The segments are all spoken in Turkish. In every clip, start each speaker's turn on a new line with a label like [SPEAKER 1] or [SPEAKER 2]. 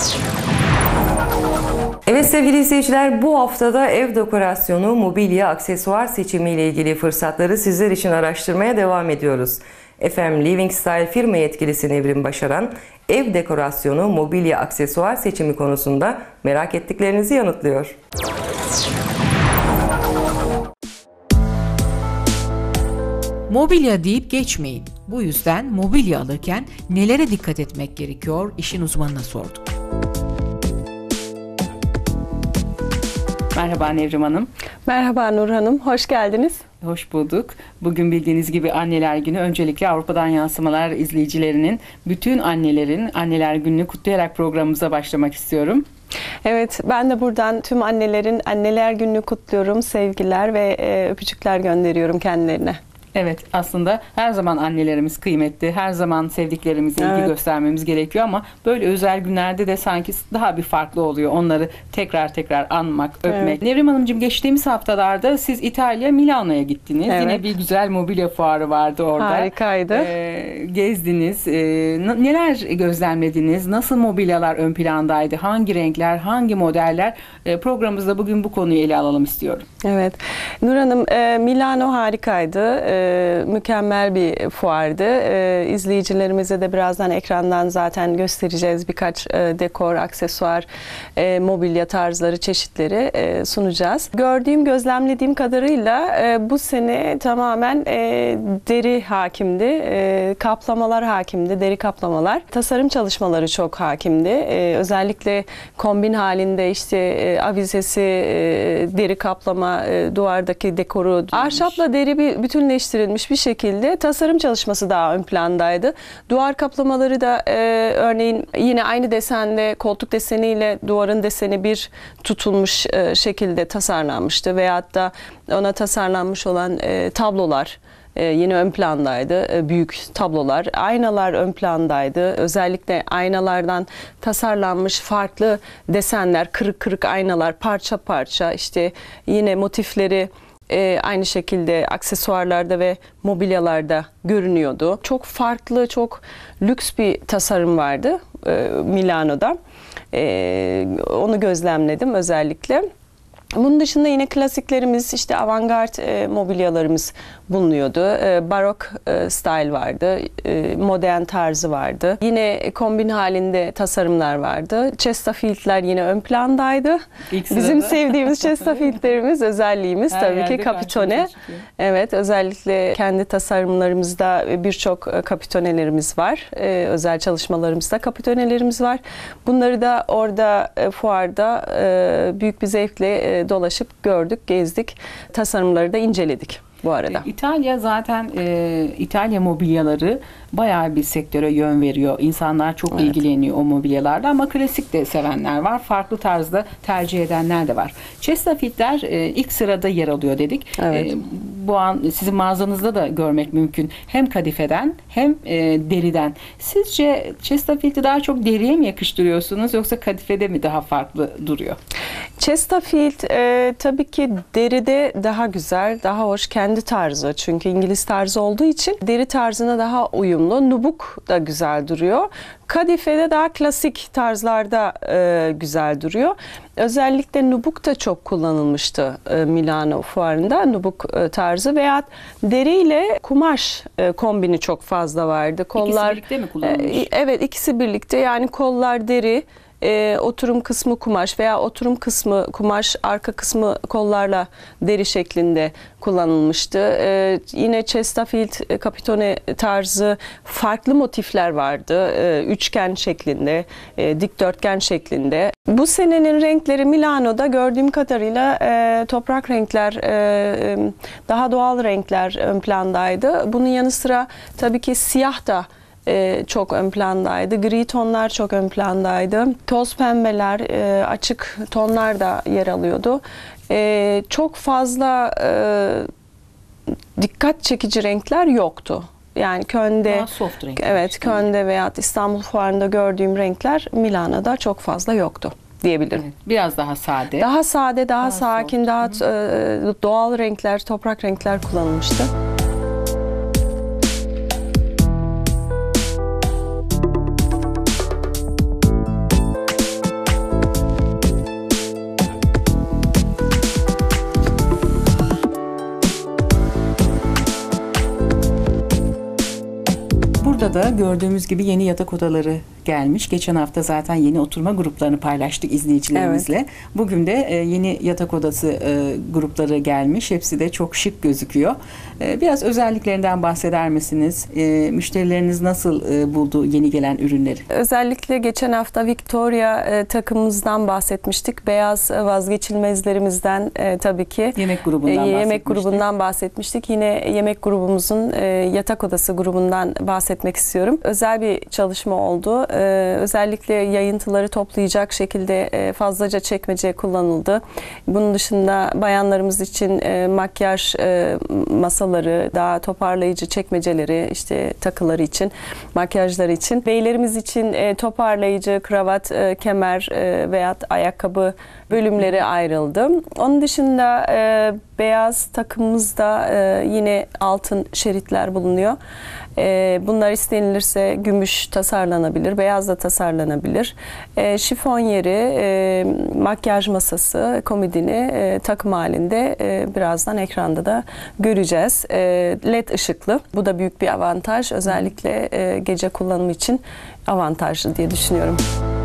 [SPEAKER 1] Evet sevgili izleyiciler, bu haftada ev dekorasyonu, mobilya, aksesuar seçimi ile ilgili fırsatları sizler için araştırmaya devam ediyoruz. Efendim, Living Style firma yetkilisi Nevrim Başaran, ev dekorasyonu, mobilya, aksesuar seçimi konusunda merak ettiklerinizi yanıtlıyor.
[SPEAKER 2] Mobilya deyip geçmeyin. Bu yüzden mobilya alırken nelere dikkat etmek gerekiyor, işin uzmanına sorduk.
[SPEAKER 3] Merhaba Nevrim Hanım.
[SPEAKER 4] Merhaba Nur Hanım, hoş geldiniz.
[SPEAKER 3] Hoş bulduk. Bugün bildiğiniz gibi Anneler Günü. Öncelikle Avrupa'dan Yansımalar izleyicilerinin, bütün annelerin Anneler Günü'nü kutlayarak programımıza başlamak istiyorum.
[SPEAKER 4] Evet, ben de buradan tüm annelerin Anneler Günü'nü kutluyorum. Sevgiler ve öpücükler gönderiyorum kendilerine.
[SPEAKER 3] Evet, aslında her zaman annelerimiz kıymetli, her zaman sevdiklerimize ilgi göstermemiz gerekiyor ama böyle özel günlerde de sanki daha bir farklı oluyor. Onları tekrar tekrar anmak, öpmek. Evet. Nevrim Hanımcığım, geçtiğimiz haftalarda siz İtalya, Milano'ya gittiniz. Evet. Yine bir güzel mobilya fuarı vardı orada.
[SPEAKER 4] Harikaydı.
[SPEAKER 3] Gezdiniz. Neler gözlemlediniz? Nasıl mobilyalar ön plandaydı? Hangi renkler, hangi modeller? Programımızda bugün bu konuyu ele alalım istiyorum.
[SPEAKER 4] Evet. Nur Hanım, Milano harikaydı. Mükemmel bir fuardı. İzleyicilerimize de birazdan ekrandan zaten göstereceğiz birkaç dekor, aksesuar, mobilya tarzları, çeşitleri sunacağız. Gördüğüm, gözlemlediğim kadarıyla bu sene tamamen deri hakimdi. Kaplamalar hakimdi, deri kaplamalar. Tasarım çalışmaları çok hakimdi. Özellikle kombin halinde işte avizesi, deri kaplama, duvardaki dekoru, ahşapla deri bir bütünleştirilmiş bir şekilde tasarım çalışması daha ön plandaydı. Duvar kaplamaları da örneğin yine aynı desende, koltuk deseniyle duvarın deseni bir tutulmuş şekilde tasarlanmıştı. Veyahut da ona tasarlanmış olan tablolar yine ön plandaydı. Büyük tablolar, aynalar ön plandaydı. Özellikle aynalardan tasarlanmış farklı desenler, kırık kırık aynalar, parça parça, işte yine motifleri aynı şekilde aksesuarlarda ve mobilyalarda görünüyordu. Çok farklı, çok lüks bir tasarım vardı Milano'da. Onu gözlemledim özellikle. Bunun dışında yine klasiklerimiz, işte avantgard mobilyalarımız bulunuyordu. Barok style vardı, modern tarzı vardı. Yine kombin halinde tasarımlar vardı. Chesterfield'ler yine ön plandaydı. Bizim sevdiğimiz Chesterfield'lerimiz, özelliğimiz tabii ki kapitone. Evet, özellikle kendi tasarımlarımızda birçok kapitonelerimiz var. Özel çalışmalarımızda kapitonelerimiz var. Bunları da orada fuarda büyük bir zevkle dolaşıp gördük, gezdik. Tasarımları da inceledik bu arada.
[SPEAKER 3] İtalya zaten İtalya mobilyaları bayağı bir sektöre yön veriyor. İnsanlar çok ilgileniyor o mobilyalarla ama klasik de sevenler var. Farklı tarzda tercih edenler de var. Chesterfield'ler ilk sırada yer alıyor dedik. Evet. Bu an sizin mağazanızda da görmek mümkün. Hem kadifeden hem deriden. Sizce Chesterfield'i daha çok deriye mi yakıştırıyorsunuz yoksa kadifede mi daha farklı duruyor?
[SPEAKER 4] Chesterfield tabii ki deride daha güzel, daha hoş, kendi tarzı. Çünkü İngiliz tarzı olduğu için deri tarzına daha uyumlu. Nubuk da güzel duruyor. Kadifede daha klasik tarzlarda güzel duruyor. Özellikle nubuk da çok kullanılmıştı Milano fuarında. Nubuk tarzı veya deriyle kumaş kombini çok fazla vardı.
[SPEAKER 3] Kollar, İkisi birlikte mi kullanılmış?
[SPEAKER 4] Evet, ikisi birlikte. Yani kollar deri, oturum kısmı kumaş veya oturum kısmı kumaş, arka kısmı kollarla deri şeklinde kullanılmıştı. Yine Chesterfield kapitone tarzı farklı motifler vardı. Üçgen şeklinde, dikdörtgen şeklinde. Bu senenin renkleri Milano'da gördüğüm kadarıyla toprak renkler, daha doğal renkler ön plandaydı. Bunun yanı sıra tabii ki siyah da çok ön plandaydı. Gri tonlar çok ön plandaydı. Toz pembeler, açık tonlar da yer alıyordu. Çok fazla dikkat çekici renkler yoktu. Yani Köln'de, evet, Köln'de veya İstanbul Fuarı'nda gördüğüm renkler Milano'da çok fazla yoktu diyebilirim.
[SPEAKER 3] Evet, biraz daha sade.
[SPEAKER 4] Daha sade, daha sakin, soft, daha doğal renkler, toprak renkler kullanılmıştı.
[SPEAKER 3] Daha da gördüğümüz gibi yeni yatak odaları gelmiş. Geçen hafta zaten yeni oturma gruplarını paylaştık izleyicilerimizle. Bugün de yeni yatak odası grupları gelmiş. Hepsi de çok şık gözüküyor. Biraz özelliklerinden bahseder misiniz? Müşterileriniz nasıl buldu yeni gelen ürünleri?
[SPEAKER 4] Özellikle geçen hafta Victoria takımımızdan bahsetmiştik. Beyaz vazgeçilmezlerimizden tabii ki.
[SPEAKER 3] Yemek
[SPEAKER 4] grubundan bahsetmiştik. Yine yemek grubumuzun yatak odası grubundan bahsetmek istiyorum. Özel bir çalışma oldu. Özellikle yayıntıları toplayacak şekilde fazlaca çekmece kullanıldı. Bunun dışında bayanlarımız için makyaj masaları, daha toparlayıcı çekmeceleri, işte takıları için, makyajları için. Beylerimiz için toparlayıcı kravat, kemer veya ayakkabı bölümleri ayrıldı. Onun dışında beyaz takımımızda yine altın şeritler bulunuyor. Bunlar istenilirse gümüş tasarlanabilir, beyaz da tasarlanabilir. Şifon yeri, makyaj masası, komodini takım halinde birazdan ekranda da göreceğiz. LED ışıklı. Bu da büyük bir avantaj. Özellikle gece kullanımı için avantajlı diye düşünüyorum.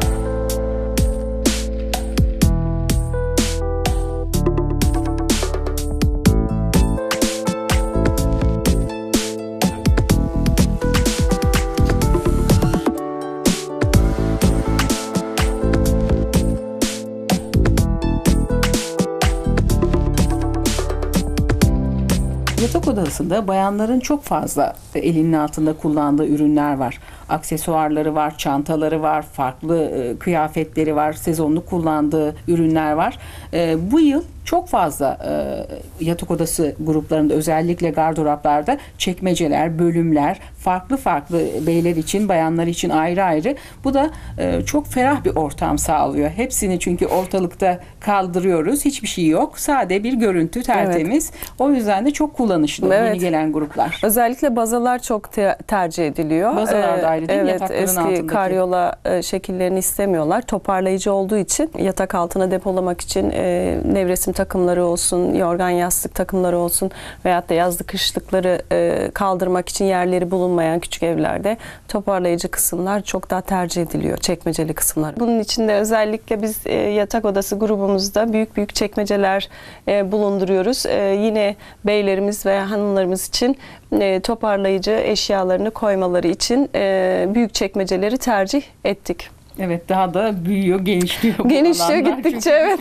[SPEAKER 3] Yatak odasında bayanların çok fazla elinin altında kullandığı ürünler var. Aksesuarları var, çantaları var, farklı kıyafetleri var, sezonluk kullandığı ürünler var. Bu yıl çok fazla yatak odası gruplarında, özellikle gardıroplarda çekmeceler, bölümler, farklı beyler için, bayanlar için ayrı ayrı. Bu da çok ferah bir ortam sağlıyor. Hepsini çünkü ortalıkta kaldırıyoruz. Hiçbir şey yok. Sade bir görüntü, tertemiz. Evet. O yüzden de çok kullanışlı yeni gelen gruplar.
[SPEAKER 4] Özellikle bazalar çok tercih ediliyor.
[SPEAKER 3] Bazalar da ayrı değil mi?
[SPEAKER 4] Evet, eski altındaki karyola şekillerini istemiyorlar. Toparlayıcı olduğu için yatak altına depolamak için nevresim takımları olsun, yorgan yastık takımları olsun veyahut da yazlık kışlıkları kaldırmak için yerleri bulunmayan küçük evlerde toparlayıcı kısımlar çok daha tercih ediliyor. Çekmeceli kısımlar. Bunun için de özellikle biz yatak odası grubumuzda büyük çekmeceler bulunduruyoruz. Yine beylerimiz veya hanımlarımız için toparlayıcı eşyalarını koymaları için büyük çekmeceleri tercih ettik.
[SPEAKER 3] Evet, daha da büyüyor, genişliyor.
[SPEAKER 4] Genişliyor gittikçe, evet.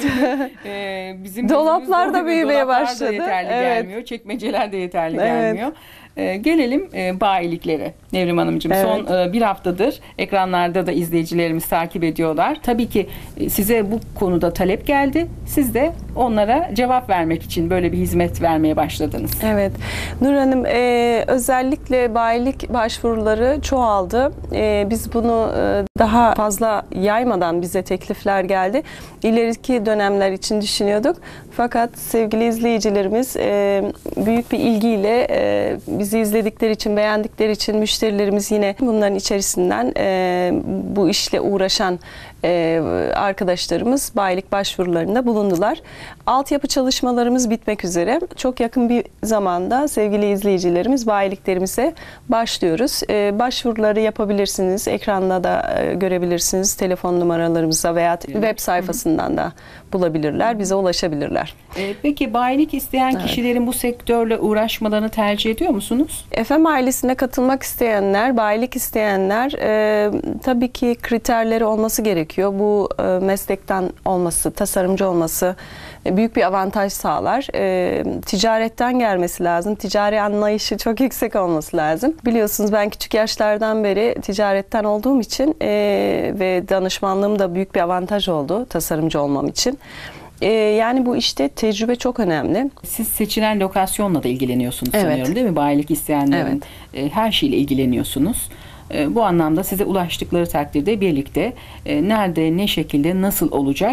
[SPEAKER 3] Bizim
[SPEAKER 4] dolaplar da büyümeye başladı.
[SPEAKER 3] Dolaplar da yeterli gelmiyor, çekmeceler de yeterli gelmiyor. Gelelim bayiliklere Nevrim Hanımcığım. Evet. Son bir haftadır ekranlarda da izleyicilerimiz takip ediyorlar. Tabii ki size bu konuda talep geldi. Siz de onlara cevap vermek için böyle bir hizmet vermeye başladınız.
[SPEAKER 4] Evet. Nur Hanım, özellikle bayilik başvuruları çoğaldı. Biz bunu daha fazla yaymadan bize teklifler geldi. İleriki dönemler için düşünüyorduk. Fakat sevgili izleyicilerimiz büyük bir ilgiyle bizi izledikleri için, beğendikleri için müşterilerimiz yine bunların içerisinden bu işle uğraşan arkadaşlarımız bayilik başvurularında bulundular. Altyapı çalışmalarımız bitmek üzere. Çok yakın bir zamanda sevgili izleyicilerimiz bayiliklerimize başlıyoruz. Başvuruları yapabilirsiniz. Ekranda da görebilirsiniz. Telefon numaralarımıza veya web sayfasından da bulabilirler. Bize ulaşabilirler.
[SPEAKER 3] Peki bayilik isteyen kişilerin bu sektörle uğraşmalarını tercih ediyor musunuz?
[SPEAKER 4] FM ailesine katılmak isteyenler, bayilik isteyenler tabii ki kriterleri olması gerekiyor. Bu meslekten olması, tasarımcı olması büyük bir avantaj sağlar. Ticaretten gelmesi lazım. Ticari anlayışı çok yüksek olması lazım. Biliyorsunuz ben küçük yaşlardan beri ticaretten olduğum için ve danışmanlığım da büyük bir avantaj oldu tasarımcı olmam için. Yani bu işte tecrübe çok önemli.
[SPEAKER 3] Siz seçilen lokasyonla da ilgileniyorsunuz sanıyorum, değil mi? Bayilik isteyenlerin her şeyle ilgileniyorsunuz. Bu anlamda size ulaştıkları takdirde birlikte nerede, ne şekilde, nasıl olacak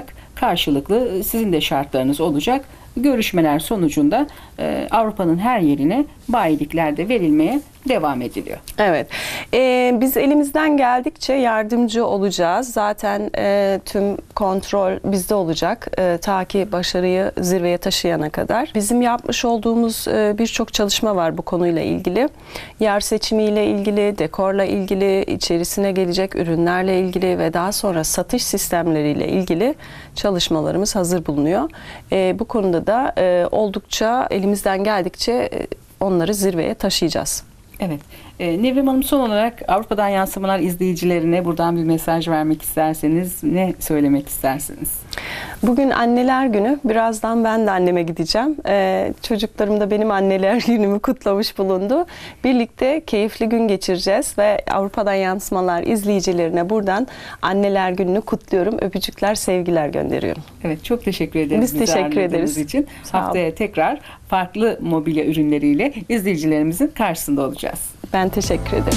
[SPEAKER 3] karşılıklı sizin de şartlarınız olacak. Görüşmeler sonucunda Avrupa'nın her yerine bayilikler de verilmeye devam ediliyor.
[SPEAKER 4] Evet. Biz elimizden geldikçe yardımcı olacağız. Zaten tüm kontrol bizde olacak. Ta ki başarıyı zirveye taşıyana kadar. Bizim yapmış olduğumuz birçok çalışma var bu konuyla ilgili. Yer seçimiyle ilgili, dekorla ilgili, içerisine gelecek ürünlerle ilgili ve daha sonra satış sistemleriyle ilgili çalışmalarımız hazır bulunuyor. Bu konuda da oldukça elimizden geldikçe onları zirveye taşıyacağız.
[SPEAKER 3] Evet. Nevrim Hanım, son olarak Avrupa'dan Yansımalar izleyicilerine buradan bir mesaj vermek isterseniz ne söylemek istersiniz?
[SPEAKER 4] Bugün Anneler Günü. Birazdan ben de anneme gideceğim. Çocuklarım da benim Anneler Günümü kutlamış bulundu. Birlikte keyifli gün geçireceğiz ve Avrupa'dan Yansımalar izleyicilerine buradan Anneler Günü'nü kutluyorum. Öpücükler, sevgiler gönderiyorum.
[SPEAKER 3] Evet, çok teşekkür ederiz.
[SPEAKER 4] Biz teşekkür ederiz.
[SPEAKER 3] için.
[SPEAKER 4] Sağ olun.
[SPEAKER 3] Haftaya tekrar farklı mobilya ürünleriyle izleyicilerimizin karşısında olacağız.
[SPEAKER 4] Ben teşekkür ederim.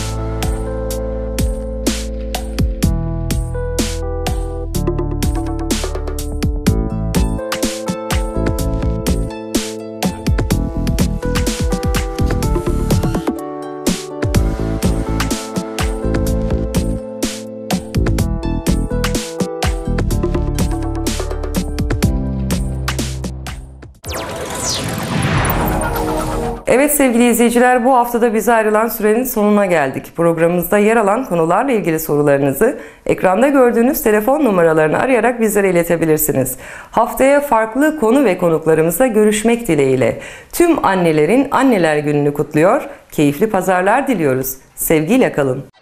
[SPEAKER 1] Evet sevgili izleyiciler, bu haftada bize ayrılan sürenin sonuna geldik. Programımızda yer alan konularla ilgili sorularınızı ekranda gördüğünüz telefon numaralarını arayarak bizlere iletebilirsiniz. Haftaya farklı konu ve konuklarımızla görüşmek dileğiyle tüm annelerin Anneler Günü'nü kutluyor, keyifli pazarlar diliyoruz. Sevgiyle kalın.